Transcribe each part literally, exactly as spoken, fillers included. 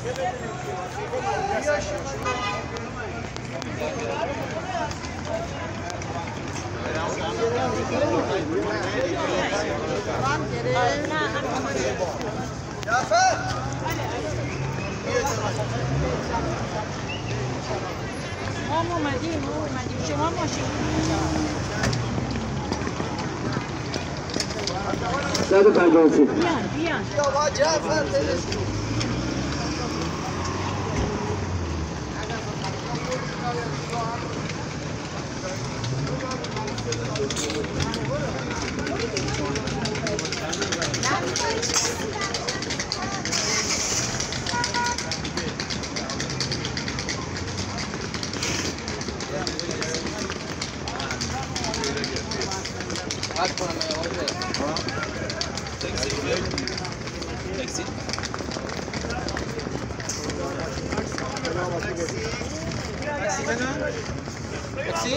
ما اومدیم ما اومدیم شما ماشین صد و پنجاه و سه بیان بیان تاکسی تاکسی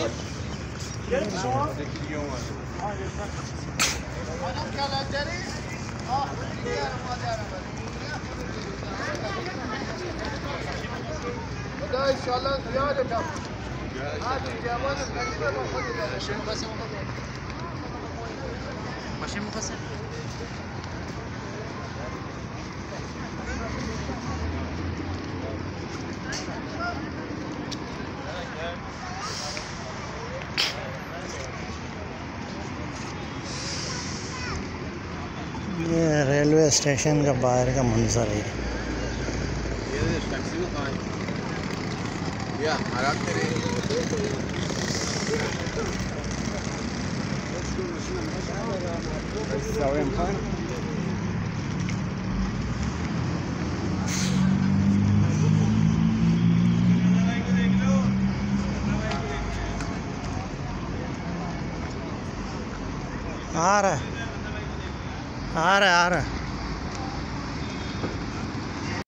خدا انشالله زیاده کم هرچی جوان قدیمه با خود داره ماشین مخصم ये railway station का बाहर का मंजर है। या आराम करे आ रहा है आ रहा है आ रहा है